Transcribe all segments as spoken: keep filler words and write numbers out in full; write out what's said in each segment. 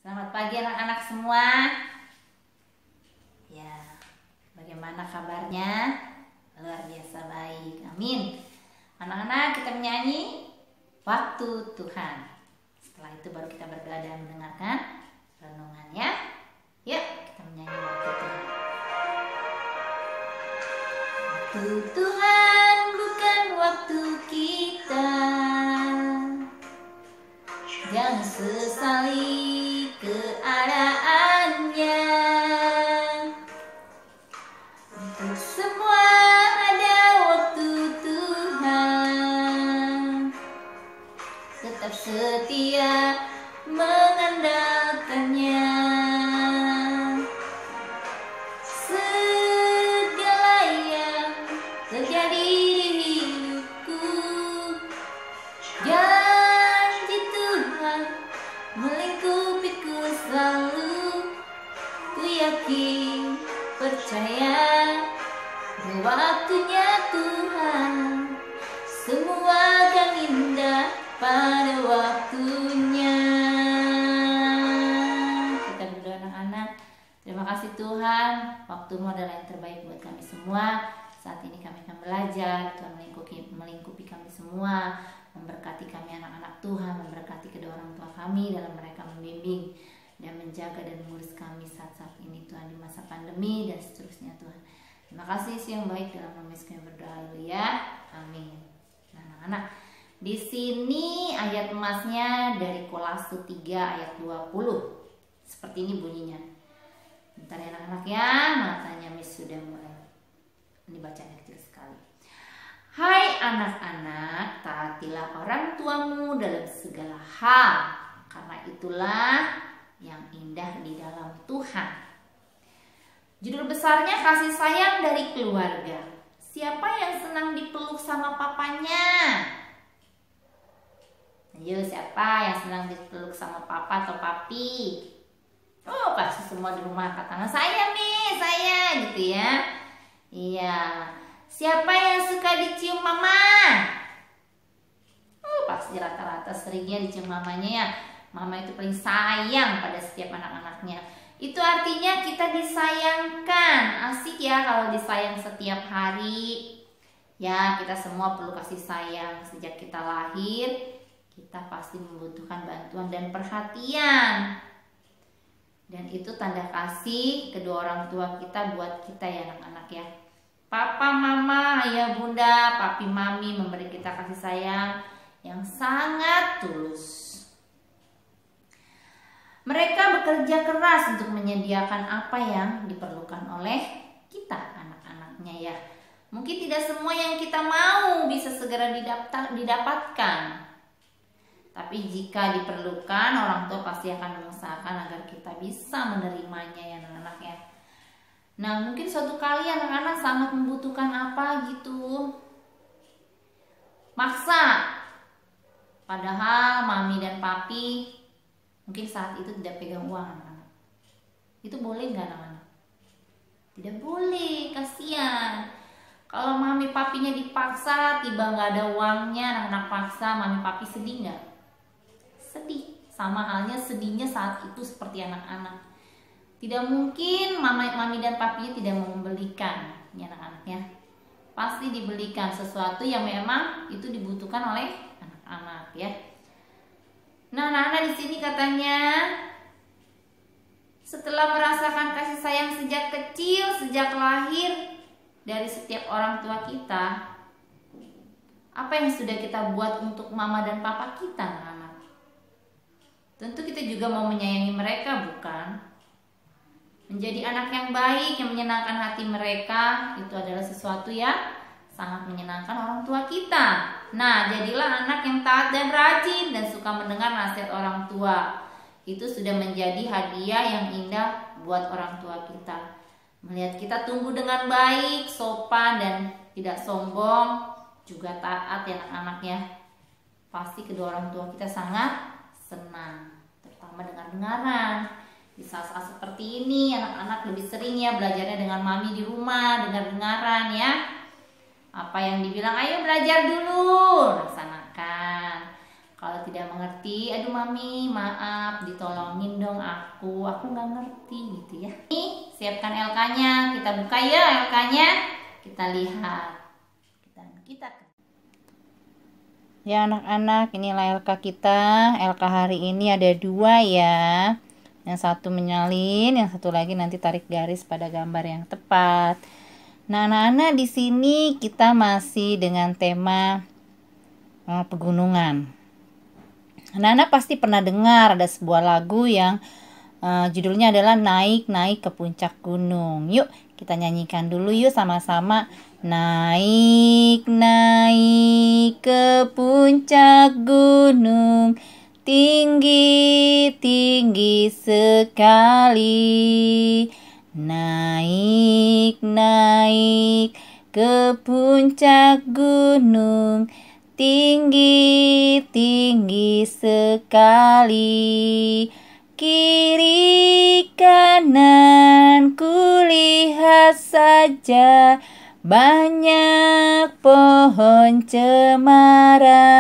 Selamat pagi anak-anak semua. Ya, bagaimana kabarnya? Luar biasa baik, amin. Anak-anak, kita menyanyi Waktu Tuhan. Setelah itu baru kita berdoa dan mendengarkan renungan ya. Yuk, kita menyanyi Waktu Tuhan. Waktu Tuhan bukan waktu kita, jangan sesali keadaannya. Untuk semua ada waktu Tuhan, tetap setia mengandalkannya. Segala yang terjadi di hidupku, janji Tuhan melingkupiku selalu. Ku yakin, percaya, waktunya Tuhan semua akan indah pada waktunya. Kita berdoa anak-anak. Terima kasih Tuhan, waktumu adalah yang terbaik buat kami semua. Saat ini kami akan belajar, Tuhan melingkupi, melingkupi kami semua, memberkati kami anak-anak Tuhan, memberkati kedua orang tua kami dalam mereka membimbing dan menjaga dan mengurus kami saat-saat ini Tuhan, di masa pandemi dan seterusnya Tuhan. Terima kasih Yesus yang baik, dalam nama Yesus kami berdoa, haleluya, amin. Nah anak-anak, di sini ayat emasnya dari Kolose tiga ayat dua puluh. Seperti ini bunyinya. Bentar ya anak-anak ya, matanya Miss sudah mulai. Ini bacanya kecil sekali. Hai anak-anak, taatilah orang tuamu dalam segala hal, karena itulah yang indah di dalam Tuhan. Judul besarnya kasih sayang dari keluarga. Siapa yang senang dipeluk sama papanya? Ayo, siapa yang senang dipeluk sama papa atau papi? Oh, pasti semua di rumah katakan saya nih, saya gitu ya. Iya. Siapa yang suka dicium mama? Oh, pasti rata-rata seringnya dicium mamanya ya. Mama itu paling sayang pada setiap anak-anaknya. Itu artinya kita disayangkan. Asik ya kalau disayang setiap hari. Ya, kita semua perlu kasih sayang. Sejak kita lahir, kita pasti membutuhkan bantuan dan perhatian. Dan itu tanda kasih kedua orang tua kita buat kita ya anak-anak ya. Papa, mama, ayah, bunda, papi, mami memberi kita kasih sayang yang sangat tulus. Mereka bekerja keras untuk menyediakan apa yang diperlukan oleh kita anak-anaknya ya. Mungkin tidak semua yang kita mau bisa segera didapatkan. Tapi jika diperlukan, orang tua pasti akan mengusahakan agar kita bisa menerimanya ya anak-anak ya. Nah mungkin suatu kali anak-anak sangat membutuhkan apa gitu, maksa. Padahal mami dan papi mungkin saat itu tidak pegang uang anak-anak. Itu boleh nggak anak-anak? Tidak boleh, kasihan. Kalau mami papinya dipaksa, tiba nggak ada uangnya, anak-anak paksa, mami papi sedih nggak? Sedih. Sama halnya sedihnya saat itu seperti anak-anak. Tidak mungkin mama, mami dan papinya tidak mau membelikan ya anak-anaknya. Pasti dibelikan sesuatu yang memang itu dibutuhkan oleh anak-anak ya. Nah, anak-anak di sini katanya setelah merasakan kasih sayang sejak kecil, sejak lahir dari setiap orang tua kita, apa yang sudah kita buat untuk mama dan papa kita anak-anak? Tentu kita juga mau menyayangi mereka, bukan? Menjadi anak yang baik, yang menyenangkan hati mereka, itu adalah sesuatu yang sangat menyenangkan orang tua kita. Nah, jadilah anak yang taat dan rajin dan suka mendengar nasihat orang tua. Itu sudah menjadi hadiah yang indah buat orang tua kita. Melihat kita tumbuh dengan baik, sopan, dan tidak sombong, juga taat ya anak-anak ya. Pasti kedua orang tua kita sangat senang, terutama dengar-dengaran. Di saat-saat seperti ini anak-anak lebih sering ya belajarnya dengan mami di rumah, dengar-dengaran ya. Apa yang dibilang, ayo belajar dulu, laksanakan. Kalau tidak tidak mengerti, aduh mami maaf, ditolongin dong aku, aku nggak ngerti gitu ya. Nih siapkan L K-nya, kita buka ya L K-nya, kita lihat. Kita kita ya anak-anak, inilah L K kita. L K hari ini ada dua ya. Yang satu menyalin, yang satu lagi nanti tarik garis pada gambar yang tepat. Nah, anak-anak di sini kita masih dengan tema uh, pegunungan. Anak-anak pasti pernah dengar ada sebuah lagu yang uh, judulnya adalah Naik-naik ke Puncak Gunung. Yuk, kita nyanyikan dulu yuk sama-sama. Naik-naik ke puncak gunung, tinggi-tinggi sekali. Naik-naik ke puncak gunung, tinggi-tinggi sekali. Kiri kanan kulihat saja, banyak pohon cemara.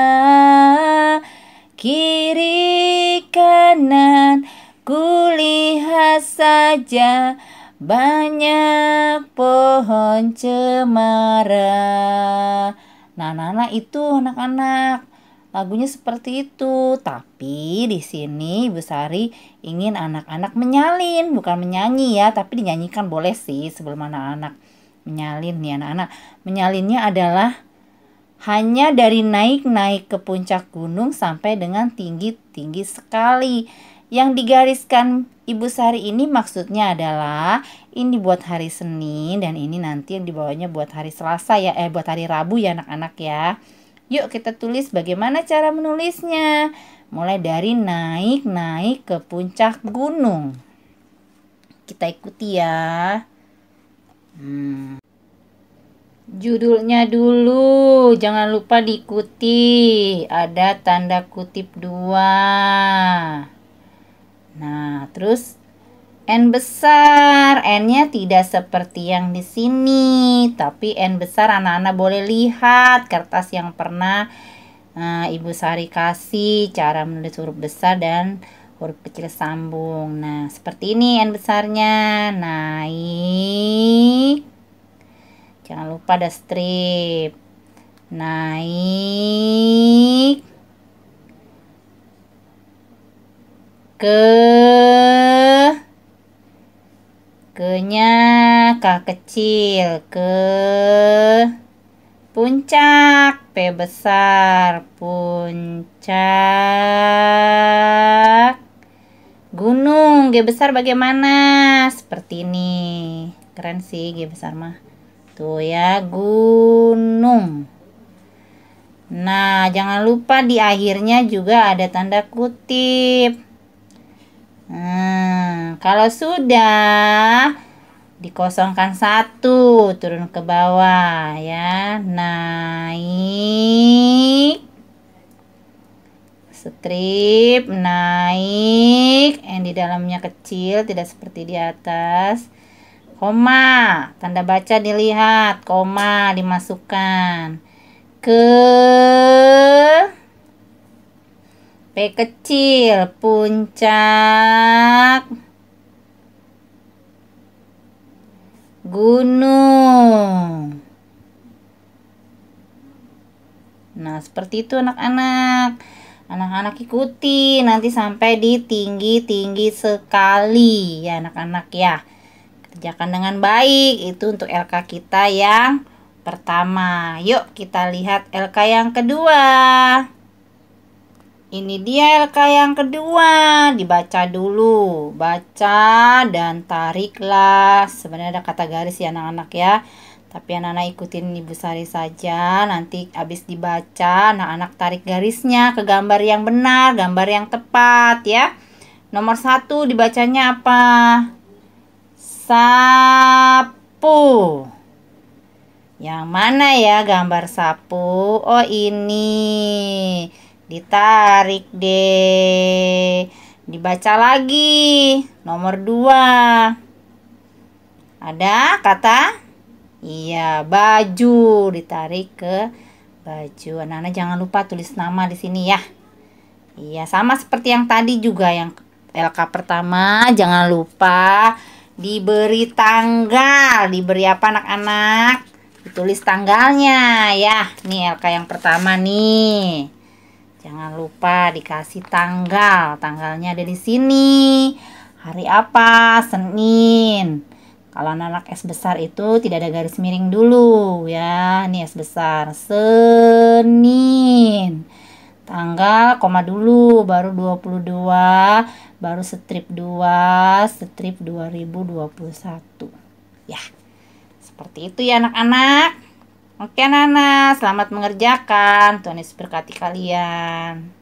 Kiri kanan kulihat saja, banyak pohon cemara. Nah, anak-anak itu anak-anak lagunya seperti itu. Tapi di sini Ibu Sari ingin anak-anak menyalin, bukan menyanyi ya, tapi dinyanyikan boleh sih sebelum anak-anak menyalin nih anak-anak. Menyalinnya adalah hanya dari naik-naik ke puncak gunung sampai dengan tinggi-tinggi sekali. Yang digariskan Ibu Sari ini maksudnya adalah ini buat hari Senin dan ini nanti yang dibawanya buat hari Selasa ya, eh buat hari Rabu ya anak-anak ya. Yuk kita tulis bagaimana cara menulisnya. Mulai dari naik-naik ke puncak gunung. Kita ikuti ya. Hmm. Judulnya dulu, jangan lupa diikuti. Ada tanda kutip dua. Nah, terus N besar. N-nya tidak seperti yang di sini, tapi N besar anak-anak boleh lihat kertas yang pernah uh, Ibu Sari kasih cara menulis huruf besar dan huruf kecil sambung. Nah, seperti ini N besarnya. Naik. Jangan lupa ada strip. Naik ke ke-nya K kecil, ke puncak, P besar, puncak gunung, G besar bagaimana? Seperti ini. Keren sih G besar mah. Tuh ya, gunung. Nah, jangan lupa di akhirnya juga ada tanda kutip. Hmm, kalau sudah dikosongkan satu, turun ke bawah ya. Naik, strip, naik, yang di dalamnya kecil, tidak seperti di atas. Koma, tanda baca dilihat, koma dimasukkan. Ke P kecil, puncak gunung. Nah, seperti itu anak-anak. Anak-anak ikuti nanti sampai di tinggi-tinggi sekali ya anak-anak ya. Kerjakan dengan baik. Itu untuk L K kita yang pertama. Yuk kita lihat L K yang kedua. Ini dia L K yang kedua. Dibaca dulu. Baca dan tariklah. Sebenarnya ada kata garis ya anak-anak ya. Tapi anak-anak ikutin Ibu Sari saja. Nanti habis dibaca, anak-anak tarik garisnya ke gambar yang benar, gambar yang tepat ya. Nomor satu dibacanya apa? Sapu. Yang mana ya gambar sapu? Oh ini. Ditarik deh. Dibaca lagi. Nomor dua. Ada kata? Iya, baju. Ditarik ke baju. Anak-anak jangan lupa tulis nama di sini ya. Iya, sama seperti yang tadi juga, yang L K pertama jangan lupa diberi tanggal. Diberi apa anak-anak? Ditulis tanggalnya ya. Nih L K yang pertama nih. Jangan lupa dikasih tanggal. Tanggalnya ada di sini. Hari apa? Senin. Kalau anak-anak S besar itu tidak ada garis miring dulu ya. Nih S besar. Senin. Tanggal koma dulu, baru dua puluh dua, baru strip dua, strip dua ribu dua puluh satu. Ya, seperti itu ya anak-anak. Oke anak-anak, selamat mengerjakan. Tuhan Yesus berkati kalian.